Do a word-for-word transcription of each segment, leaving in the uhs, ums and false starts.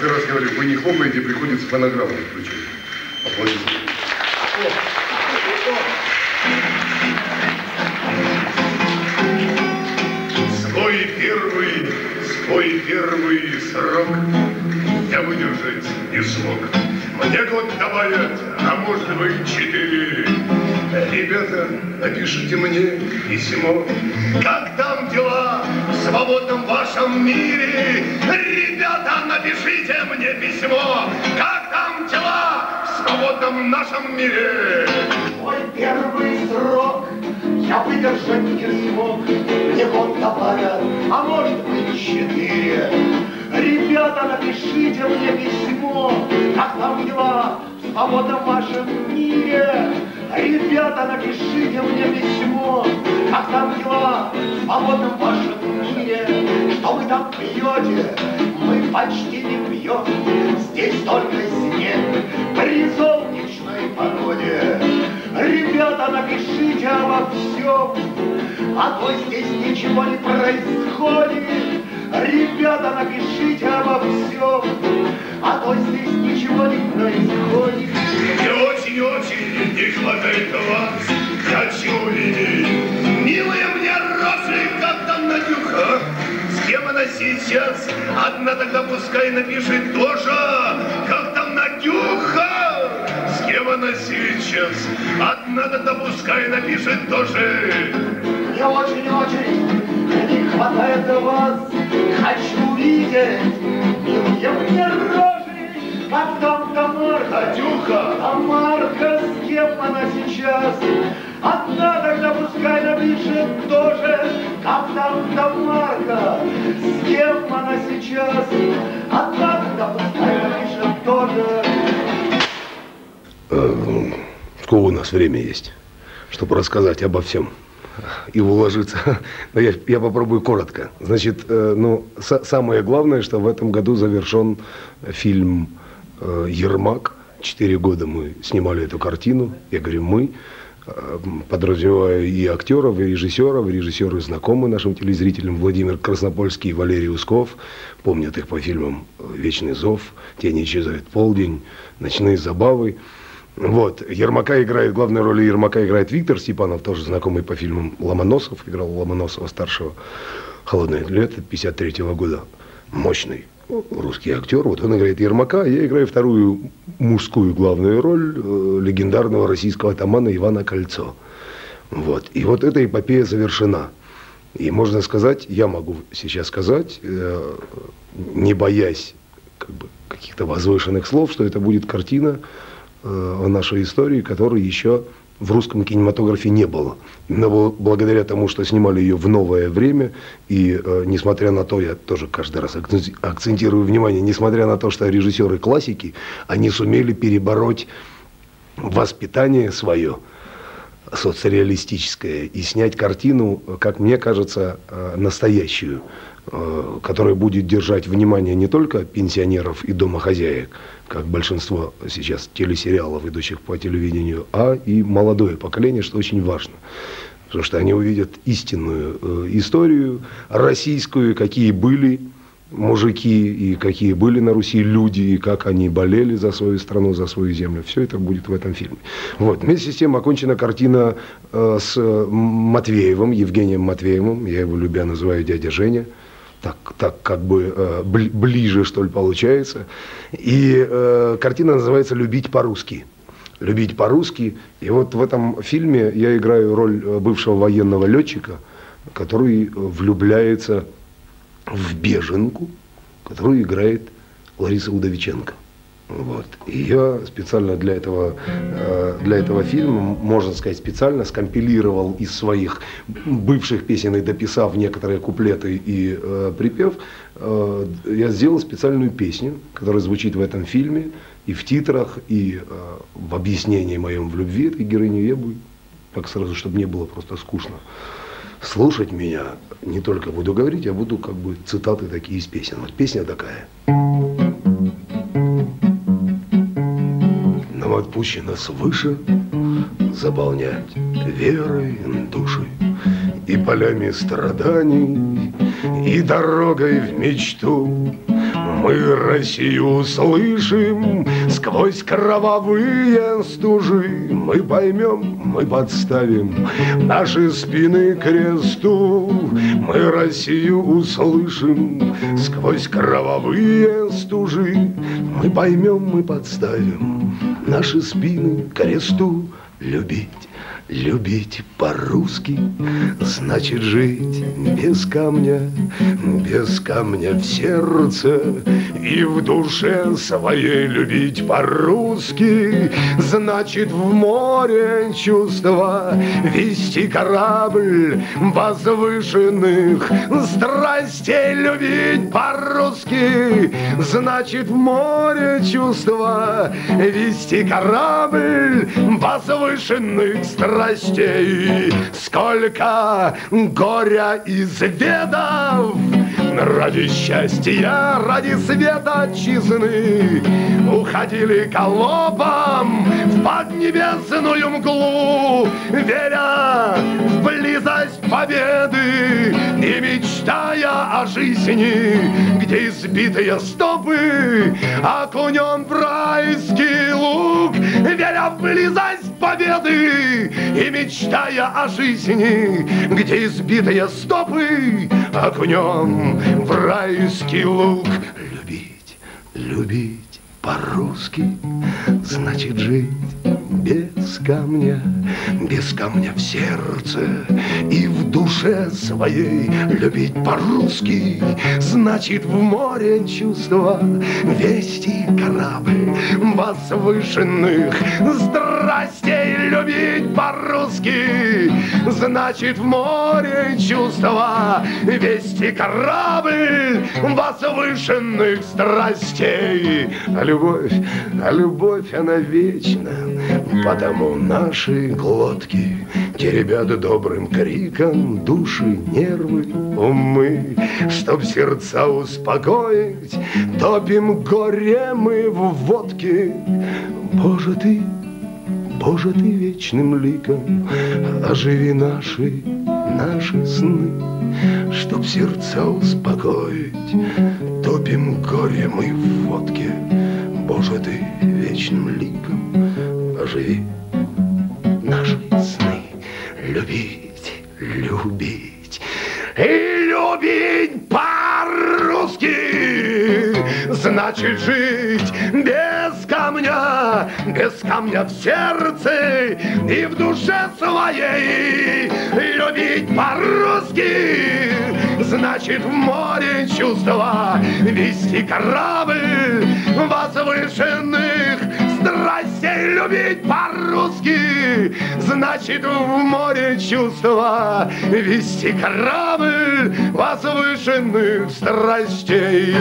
каждый раз говорю, вы не хлопаете, приходится фонограмму включить. Аплодисменты. Свой первый, свой первый срок я выдержать не смог. Мне год добавят, а может быть четыре. Ребята, напишите мне письмо. Как там дела в свободном вашем мире? Ребята, напишите мне письмо. Как там дела в свободном нашем мире? Мой первый срок я выдержать не смог. Мне год добавят, а может быть четыре. Ребята, напишите мне письмо. Как там дела в свободном вашем мире? Ребята, напишите мне письмо. Как там дела в свободном вашем мире? Что вы там пьете? Мы почти не пьем. Здесь только снег при солнечной погоде. Ребята, напишите обо всем, а то здесь ничего не происходит. Ребята, напишите обо всем, а то здесь ничего не происходит. Мне очень-очень не хватает вас. Хочу видеть милые мне рожи, как там Надюха. С кем она сейчас? Одна тогда пускай напишет тоже, как там Надюха. С кем она сейчас? Одна тогда пускай напишет тоже. Мне очень-очень не хватает вас. Хочу видеть милые мне рожи, как там Тамарка. Надюха. Тамарка, с кем она сейчас? Одна тогда пускай напишет тоже, как там Тамарка. С кем она сейчас? Одна тогда пускай напишет тоже. Сколько у нас время есть, чтобы рассказать обо всем и уложиться. Но я, я попробую коротко. Значит, э, ну, с, самое главное, что в этом году завершен фильм э, «Ермак». Четыре года мы снимали эту картину. Я говорю «мы», э, подразумеваю и актеров, и режиссеров. Режиссеры знакомы нашим телезрителям. Владимир Краснопольский и Валерий Усков. Помнят их по фильмам «Вечный зов», «Тени исчезает полдень», «Ночные забавы». Вот, Ермака играет, главную роль Ермака играет Виктор Степанов, тоже знакомый по фильмам Ломоносов, играл Ломоносова старшего, «Холодное лето» пятьдесят третьего года, мощный русский актер, вот он играет Ермака, я играю вторую мужскую главную роль э, легендарного российского атамана Ивана Кольцо. Вот, и вот эта эпопея завершена. И можно сказать, я могу сейчас сказать, э, не боясь как бы, каких-то возвышенных слов, что это будет картина о нашей истории, которой еще в русском кинематографе не было. Но благодаря тому, что снимали ее в новое время, и э, несмотря на то, я тоже каждый раз акцентирую внимание, несмотря на то, что режиссеры классики, они сумели перебороть воспитание свое, соцреалистическое, и снять картину, как мне кажется, э, настоящую, э, которая будет держать внимание не только пенсионеров и домохозяек, как большинство сейчас телесериалов, идущих по телевидению, а и молодое поколение, что очень важно. Потому что они увидят истинную э, историю российскую, какие были мужики и какие были на Руси люди, и как они болели за свою страну, за свою землю. Все это будет в этом фильме. Вот. Вместе с тем окончена картина э, с Матвеевым, Евгением Матвеевым, я его любя называю дядя Женя. Так, так как бы э, ближе, что ли, получается. И э, картина называется «Любить по-русски». «Любить по-русски». И вот в этом фильме я играю роль бывшего военного летчика, который влюбляется в беженку, которую играет Лариса Удовиченко. Вот. И я специально для этого, для этого фильма, можно сказать, специально скомпилировал из своих бывших песен и дописав некоторые куплеты и э, припев, э, я сделал специальную песню, которая звучит в этом фильме, и в титрах, и э, в объяснении моем в любви этой героини. Я бы, так сразу, чтобы не было просто скучно слушать меня, не только буду говорить, а буду как бы цитаты такие из песен. Вот песня такая. Нам отпущено свыше заполнять верой души и полями страданий, и дорогой в мечту. Мы Россию слышим сквозь кровавые стужи. Мы поймем, мы подставим наши спины к кресту. Мы Россию услышим сквозь кровавые стужи. Мы поймем, мы подставим наши спины к кресту. Любить, любить по-русски значит жить без камня, без камня в сердце и в душе своей. Любить по-русски значит в море чувства вести корабль возвышенных страстей. Любить по-русски значит в море чувства вести корабль возвышенных страстей. Сколько горя изведав ради счастья, ради света отчизны, уходили галопом в поднебесную мглу, веря в близость победы и мечтая о жизни, где избитые стопы окунем в райский луг, веря в близость победы и мечтая о жизни, где избитые стопы окунем в райский луг. Любить, любить по-русски значит жить без камня, без камня в сердце и в душе своей. Любить по-русски значит в море чувства вести корабль возвышенных страстей. Любить по-русски значит в море чувства вести корабль возвышенных страстей. А любовь, а любовь, она вечна, потому наши глотки теребят добрым криком души, нервы, умы. Чтоб сердца успокоить, топим горе мы в водке. Боже ты, Боже ты вечным ликом, оживи наши, наши сны. Чтоб сердца успокоить, топим горе мы в водке. Боже ты вечным ликом, оживи наши сны. Любить, любить и любить по-русски значит жить без камня, без камня в сердце и в душе своей. Любить по-русски значит в море чувства вести корабль возвышенных страстей. Любить по-русски значит в море чувства вести корабль возвышенных страстей.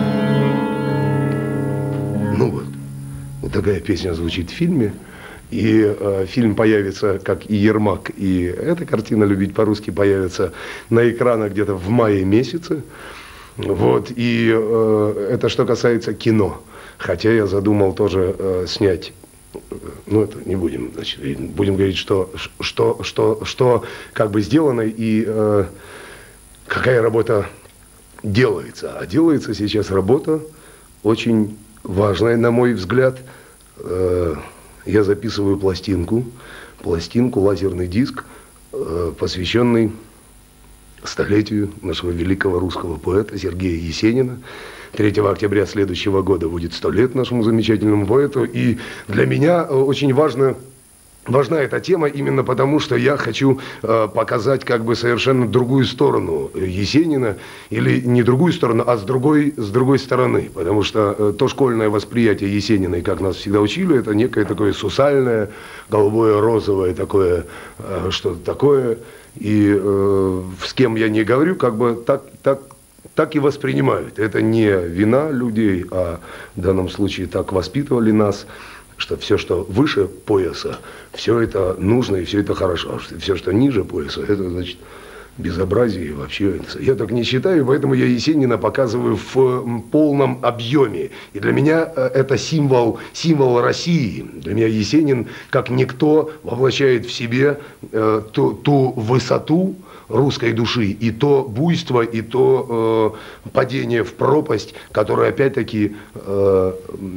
Ну вот, вот такая песня звучит в фильме. И э, фильм появится, как и «Ермак», и эта картина «Любить по-русски» появится на экранах где-то в мае месяце. Вот, и э, это что касается кино. Хотя я задумал тоже э, снять, ну это не будем, значит, будем говорить, что, что, что, что как бы сделано и э, какая работа делается. А делается сейчас работа очень важная, на мой взгляд. Э, я записываю пластинку, пластинку, лазерный диск, э, посвященный столетию нашего великого русского поэта Сергея Есенина. третьего октября следующего года будет сто лет нашему замечательному поэту. И для меня очень важно, важна эта тема именно потому, что я хочу э, показать как бы совершенно другую сторону Есенина. Или не другую сторону, а с другой, с другой стороны. Потому что э, то школьное восприятие Есенина, и как нас всегда учили, это некое такое сусальное, голубое, розовое такое, э, что-то такое. И э, с кем я не говорю, как бы так, так, так и воспринимают. Это не вина людей, а в данном случае так воспитывали нас, что все, что выше пояса, все это нужно и все это хорошо. А все, что ниже пояса, это значит безобразие и вообще. Я так не считаю, поэтому я Есенина показываю в полном объеме. И для меня это символ, символ России. Для меня Есенин, как никто, воплощает в себе э, ту, ту высоту, русской души, и то буйство, и то э, падение в пропасть, которое опять-таки э,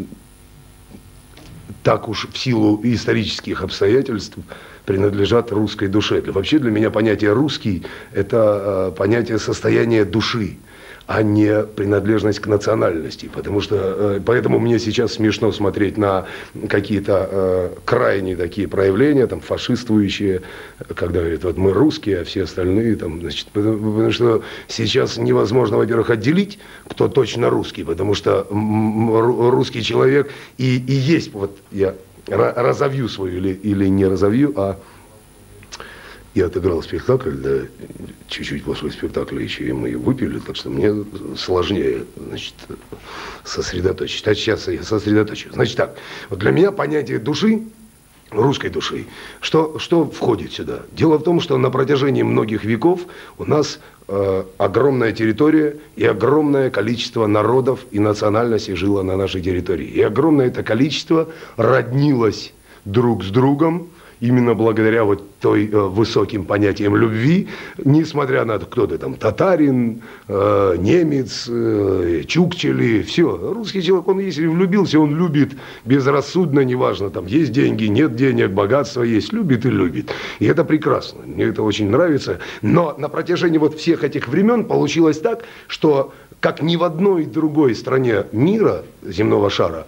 так уж в силу исторических обстоятельств принадлежат русской душе. Вообще для меня понятие «русский» – это э, понятие состояния души, а не принадлежность к национальности. Потому что, э, поэтому мне сейчас смешно смотреть на какие-то э, крайние такие проявления, там, фашистующие, когда говорят, вот мы русские, а все остальные, там, значит, потому, потому что сейчас невозможно, во-первых, отделить, кто точно русский, потому что русский человек и, и есть, вот я разовью свою или, или не разовью, а я отыграл спектакль, да, чуть-чуть после спектакля еще и мы выпили, так что мне сложнее, значит, сосредоточить. А сейчас я сосредоточу. Значит так, вот для меня понятие души, русской души, что, что входит сюда? Дело в том, что на протяжении многих веков у нас э, огромная территория и огромное количество народов и национальностей жило на нашей территории. И огромное это количество роднилось друг с другом, именно благодаря вот той э, высоким понятиям любви, несмотря на то, кто ты там, татарин, э, немец, э, чукчели, все. Русский человек, он если влюбился, он любит безрассудно, неважно, там есть деньги, нет денег, богатство есть, любит и любит. И это прекрасно, мне это очень нравится. Но на протяжении вот всех этих времен получилось так, что как ни в одной другой стране мира, земного шара,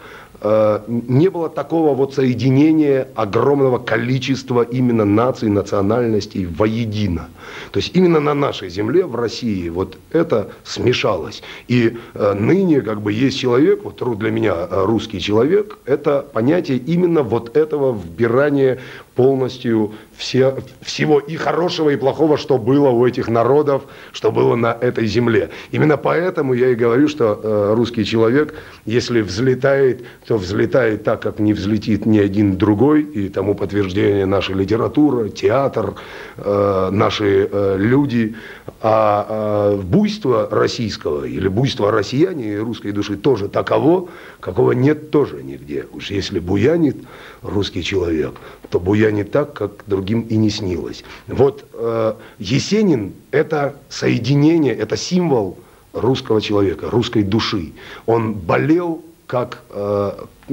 не было такого вот соединения огромного количества именно наций, национальностей воедино. То есть именно на нашей земле, в России, вот это смешалось. И э, ныне как бы есть человек, вот для меня русский человек, это понятие именно вот этого вбирания полностью все, всего и хорошего, и плохого, что было у этих народов, что было на этой земле. Именно поэтому я и говорю, что э, русский человек, если взлетает, то взлетает так, как не взлетит ни один другой, и тому подтверждение наша литература, театр, э, наши э, люди. А э, буйство российского или буйство россияне и русской души тоже таково, какого нет тоже нигде. Уж если буянит русский человек, то буянит так, как другим и не снилось. Вот э, Есенин – это соединение, это символ русского человека, русской души. Он болел как, э,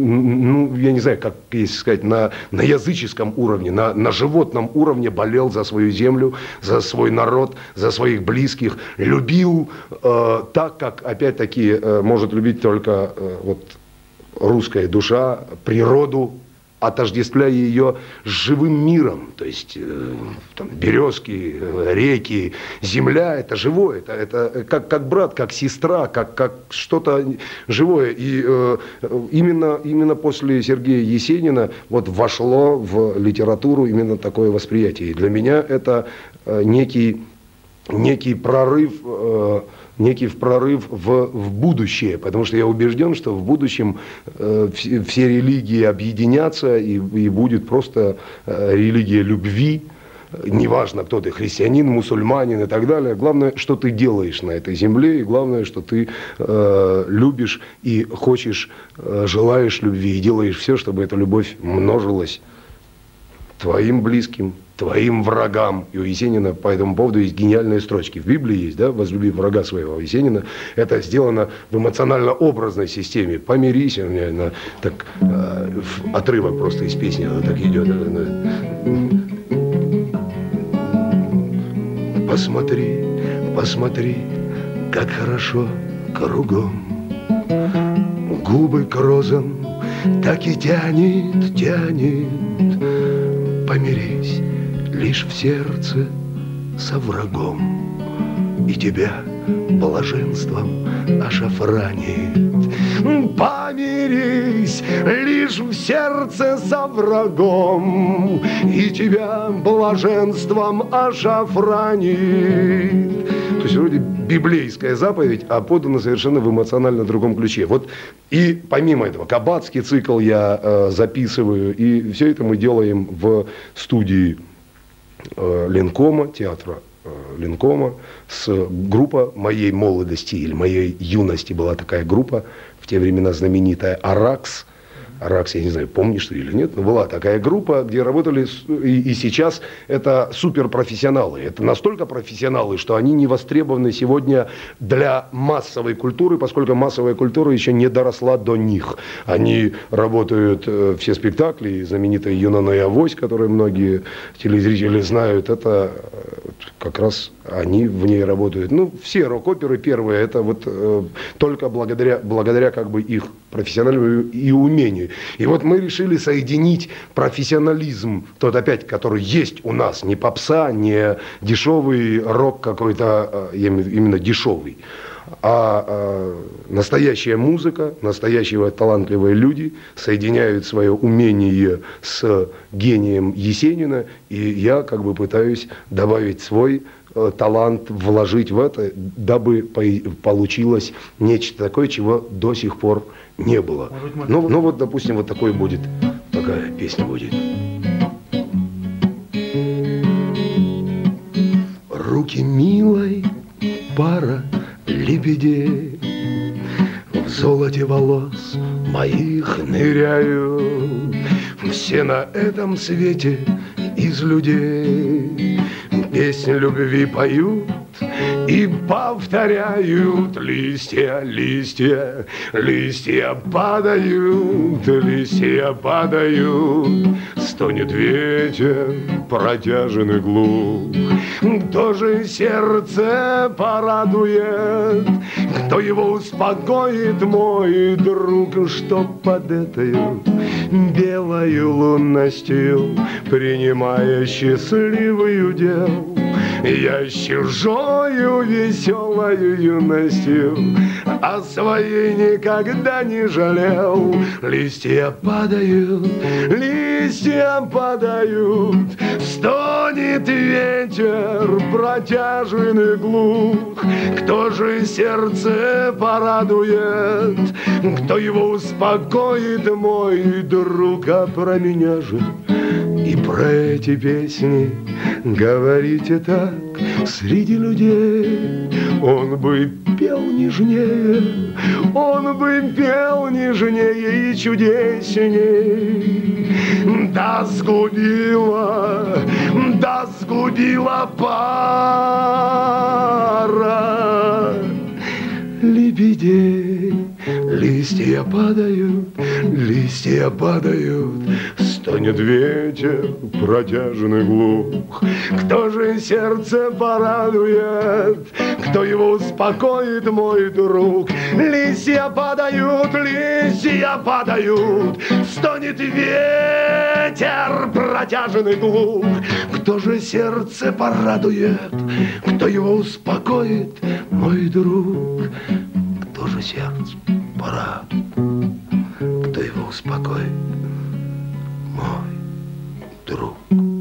ну, я не знаю, как если сказать, на, на языческом уровне, на, на животном уровне болел за свою землю, за свой народ, за своих близких, любил э, так, как, опять-таки, э, может любить только э, вот, русская душа, природу, отождествляя ее с живым миром, то есть э, там, березки, э, реки, земля, это живое, это, это как, как брат, как сестра, как, как что-то живое. И э, именно, именно после Сергея Есенина вот вошло в литературу именно такое восприятие. И для меня это э, некий, некий прорыв, э, некий прорыв в, в будущее, потому что я убежден, что в будущем э, все, все религии объединятся, и, и будет просто э, религия любви, неважно, кто ты, христианин, мусульманин и так далее. Главное, что ты делаешь на этой земле, и главное, что ты э, любишь и хочешь, э, желаешь любви, и делаешь все, чтобы эта любовь множилась твоим близким, твоим врагам. И у Есенина по этому поводу есть гениальные строчки. В Библии есть, да, «Возлюби врага своего». Есенина это сделано в эмоционально-образной системе. «Помирись», у меня на, так, э, отрывок просто из песни, она так идет. Посмотри, посмотри, как хорошо кругом. Губы к розам так и тянет, тянет. Помирись лишь в сердце со врагом, и тебя блаженством ошафранит. Помирись лишь в сердце со врагом, и тебя блаженством ошафранит. То есть вроде библейская заповедь, а подана совершенно в эмоционально другом ключе. Вот и помимо этого кабацкий цикл я э, записываю, и все это мы делаем в студии э, Ленкома, театра э, Ленкома, с группа моей молодости или моей юности была такая группа в те времена знаменитая «Аракс». Аракс, я не знаю, помнишь ты или нет, но была такая группа, где работали, и, и сейчас это суперпрофессионалы. Это настолько профессионалы, что они не востребованы сегодня для массовой культуры, поскольку массовая культура еще не доросла до них. Они работают, э, все спектакли, знаменитая «Юнона и Авось», которые многие телезрители знают, это как раз они в ней работают. Ну, все рок-оперы первые, это вот э, только благодаря, благодаря как бы их профессиональному и умению. И вот мы решили соединить профессионализм, тот опять, который есть у нас, не попса, не дешевый рок какой-то, э, именно дешевый, а э, настоящая музыка, настоящие талантливые люди соединяют свое умение с гением Есенина, и я как бы пытаюсь добавить свой э, талант, вложить в это, дабы по получилось нечто такое, чего до сих пор не было. Ну, ну вот, допустим, вот такой будет, такая песня будет. Руки милой пара лебедей в золоте волос моих ныряют. Все на этом свете из людей песни любви поют и повторяют. Листья, листья, листья падают, листья падают. Стонет ветер протяжен и глух. Кто же сердце порадует, кто его успокоит, мой друг, что под этой белою лунностью, принимая счастливый удел, я с чужою веселою юностью о своей никогда не жалел. Листья падают, листья падают, стонет ветер протяжен и глух. Кто же сердце порадует, кто его успокоит, мой друг, а про меня же и про эти песни говорите так среди людей. Он бы пел нежнее, он бы пел нежнее и чудесней. Да сгубила, да сгубила пара лебедей. Листья падают, листья падают, стонет ветер протяжен и глух. Кто же сердце порадует, кто его успокоит, мой друг? Листья падают, листья падают, стонет ветер протяжен и глух. Кто же сердце порадует, кто его успокоит, мой друг? Кто же сердце порадует, кто его успокоит, мой друг?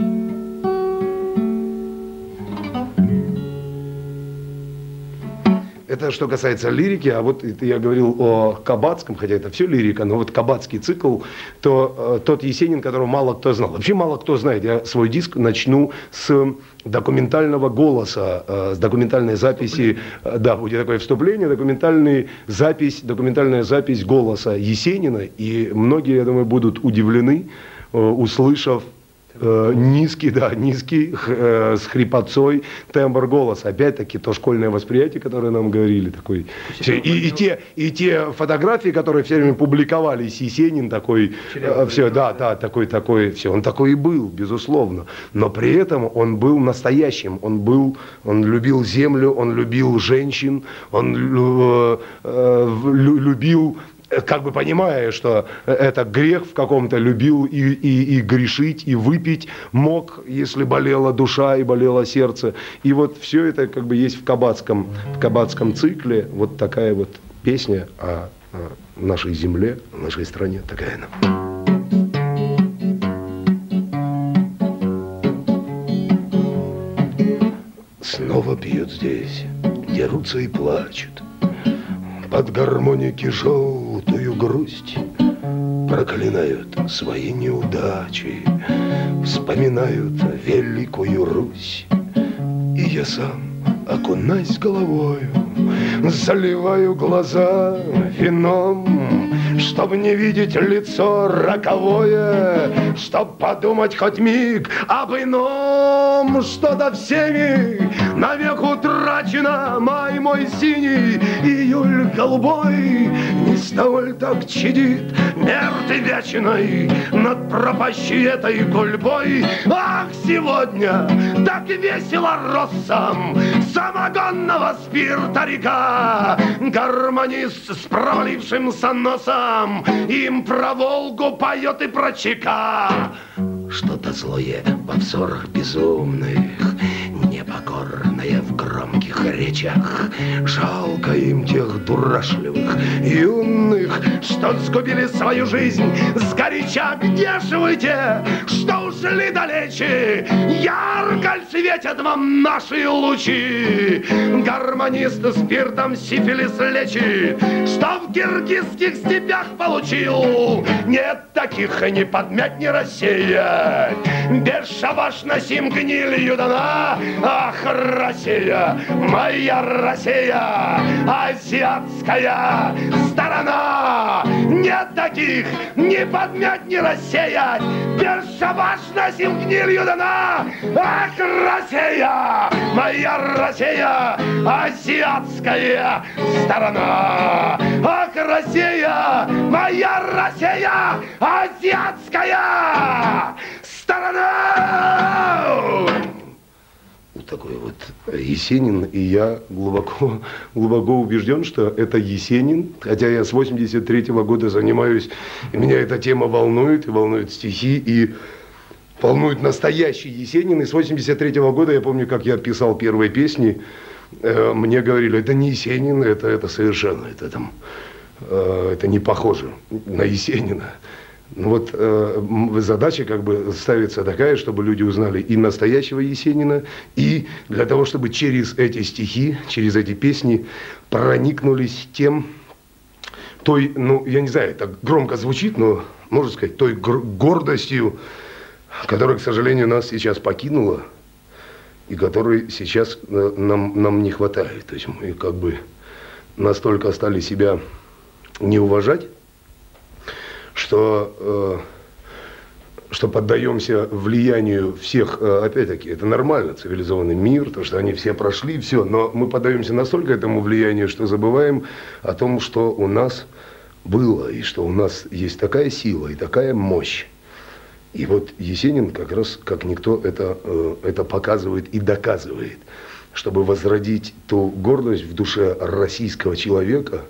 Это что касается лирики, а вот это я говорил о Кабацком, хотя это все лирика, но вот Кабацкий цикл, то э, тот Есенин, которого мало кто знал. Вообще мало кто знает. Я свой диск начну с документального голоса, э, с документальной записи, э, да, будет такое вступление, документальная запись, документальная запись голоса Есенина, и многие, я думаю, будут удивлены, э, услышав Э, низкий, да, низкий, э, с хрипотцой тембр голоса. Опять-таки, то школьное восприятие, которое нам говорили, такой. И, и, те, и те фотографии, которые все время публиковались, Есенин такой, э, все, да, да, такой, такой, все, он такой и был, безусловно. Но при этом он был настоящим, он был, он любил землю, он любил женщин, он э, э, любил, как бы понимая, что это грех в каком-то, любил и, и, и грешить, и выпить мог, если болела душа и болело сердце. И вот все это как бы есть в Кабацком, в Кабацком цикле. Вот такая вот песня о, о нашей земле, о нашей стране. Такая она. Снова пьют здесь, дерутся и плачут. Под гармоники желтую грусть проклинают свои неудачи, вспоминают великую Русь. И я сам, окунаясь головою, заливаю глаза вином, Чтоб не видеть лицо роковое, чтоб подумать хоть миг об ином, что до всеми навек утрачено. Май мой синий, июль голубой, не столь так чадит мерты вечной над пропащей этой гульбой. Ах, сегодня так весело россам самогонного спирта река. Гармонист с провалившимся носом им про Волгу поет и про ЧК. Что-то злое во взорах безумных, непокорное в громких речах. Жалко им тех дурашливых юных, что сгубили свою жизнь сгоряча. Где же вы те, что ушли далече? Ярко светят вам наши лучи. Гармонист спиртом сифилис лечит, что в киргизских степях получил. Нет таких не подмять, не рассеять. Бесшабашно сим гнилью дана. Ах, Россия, моя Россия, азиатская сторона. Нет таких не подмять, не рассеять. Бесшабашно сим гнилью дана. Ах, Россия, моя Россия, азиатская сторона. Ах, Россия, моя Россия, азиатская сторона! Вот такой вот Есенин, и я глубоко, глубоко убежден, что это Есенин, хотя я с восемьдесят третьего года занимаюсь, и меня эта тема волнует, и волнует стихи, и волнует настоящий Есенин. И с восемьдесят третьего года, я помню, как я писал первые песни, э, мне говорили, это не Есенин, это, это совершенно, это там, э, это не похоже на Есенина. Ну вот э, задача как бы ставится такая, чтобы люди узнали и настоящего Есенина, и для того, чтобы через эти стихи, через эти песни проникнулись тем, той, ну, я не знаю, это громко звучит, но, можно сказать, той гордостью, которая, к сожалению, нас сейчас покинула, и которой сейчас нам, нам не хватает. То есть мы как бы настолько стали себя не уважать, что, э, что поддаемся влиянию всех, э, опять-таки, это нормально, цивилизованный мир, то, что они все прошли, все, но мы поддаемся настолько этому влиянию, что забываем о том, что у нас было, и что у нас есть такая сила и такая мощь. И вот Есенин как раз, как никто, это, э, это показывает и доказывает, чтобы возродить ту гордость в душе российского человека,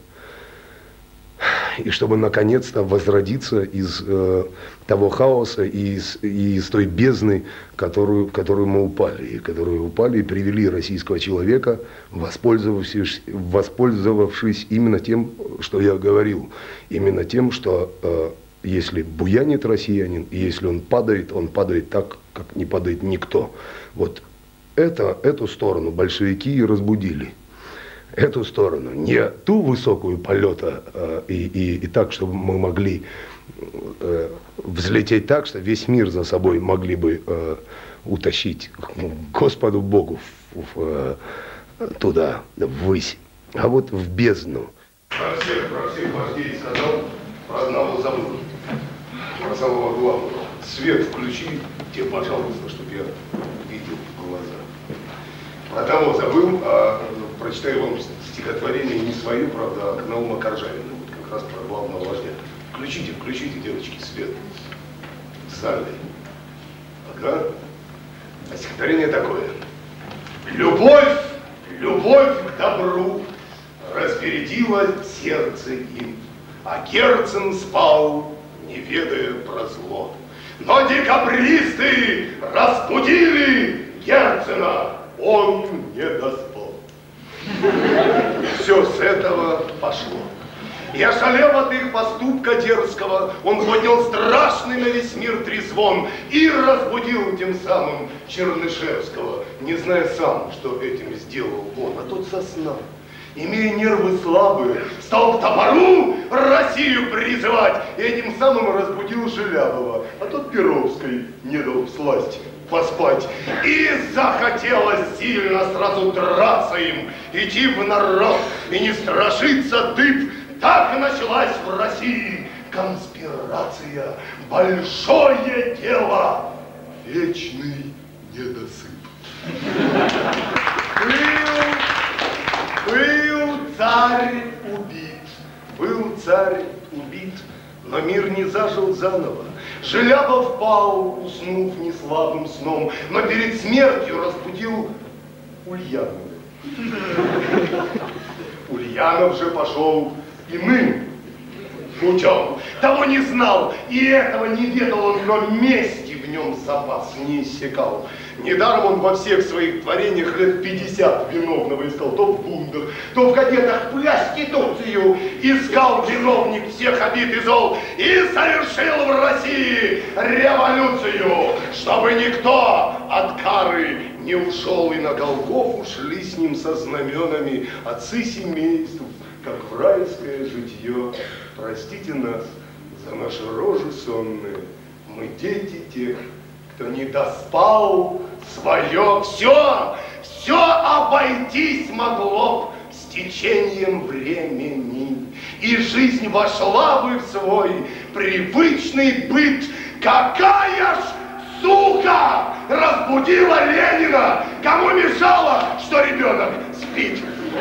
и чтобы наконец-то возродиться из э, того хаоса и из, и из той бездны, которую, в которую мы упали, и которую упали и привели российского человека, воспользовавшись, воспользовавшись именно тем, что я говорил, именно тем, что э, если буянит россиянин, и если он падает, он падает так, как не падает никто. Вот это, эту сторону большевики и разбудили. Эту сторону, не ту высокую полета э, и, и, и так, чтобы мы могли э, взлететь так, что весь мир за собой могли бы э, утащить к Господу Богу в, в, э, туда, ввысь, а вот в бездну. Про всех, про всех вождей сказал, про одного забыл, про самого главного. Свет включи, тебе, пожалуйста, чтобы я видел в глаза. Про того забыл, а прочитаю вам стихотворение не свое, правда, а Наума Коржавина, вот как раз про главного вождя. Включите, включите, девочки, свет. Сальный. Ага. А стихотворение такое. Любовь, любовь к добру разбередила сердце им, а Герцен спал, не ведая про зло. Но декабристы разбудили Герцена, он не доспал. Все с этого пошло. И ошалев от их поступка дерзкого, он поднял страшный на весь мир трезвон и разбудил тем самым Чернышевского, не зная сам, что этим сделал он. А тот со сна, имея нервы слабые, стал к топору Россию призывать и этим самым разбудил Желябова, а тот Перовской не дал всласть поспать. И захотелось сильно сразу драться им, идти в народ и не страшиться дыб. Так началась в России конспирация, большое дело, вечный недосып. Был, был царь убит, был царь убит, но мир не зажил заново. Желябов пал, уснув неслабым сном, но перед смертью разбудил Ульянова. Ульянов же пошел иным путем. Того не знал, и этого не ведал он, но мести в нем запас не иссякал. Недаром он во всех своих творениях лет пятьдесят виновного искал, то в бунтах, то в кадетах проституцию. Искал виновник всех обид и зол и совершил в России революцию, чтобы никто от кары не ушел, и на Голгофу шли с ним со знаменами отцы семейств, как в райское житье. Простите нас за наши рожи сонные, мы дети тех, кто не доспал свое. Все, все обойтись могло с течением времени, и жизнь вошла бы в свой привычный быт. Какая ж сука разбудила Ленина, кому мешало, что ребенок спит?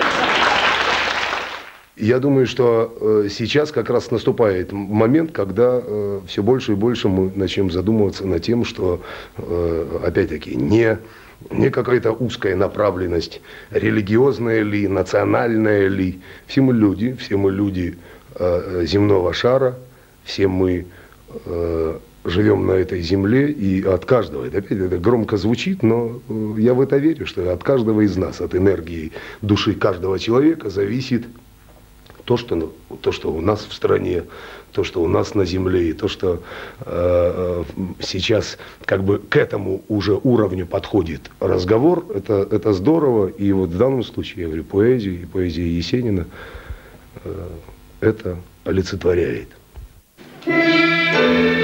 Я думаю, что сейчас как раз наступает момент, когда все больше и больше мы начнем задумываться над тем, что, опять-таки, не, не какая-то узкая направленность, религиозная ли, национальная ли. Все мы люди, все мы люди земного шара, все мы живем на этой земле, и от каждого, это, опять, это громко звучит, но я в это верю, что от каждого из нас, от энергии души каждого человека зависит то, что, то, что у нас в стране, то, что у нас на земле, и то, что э, сейчас как бы к этому уже уровню подходит разговор, это, это здорово. И вот в данном случае, я говорю, поэзия и поэзия Есенина э, это олицетворяет.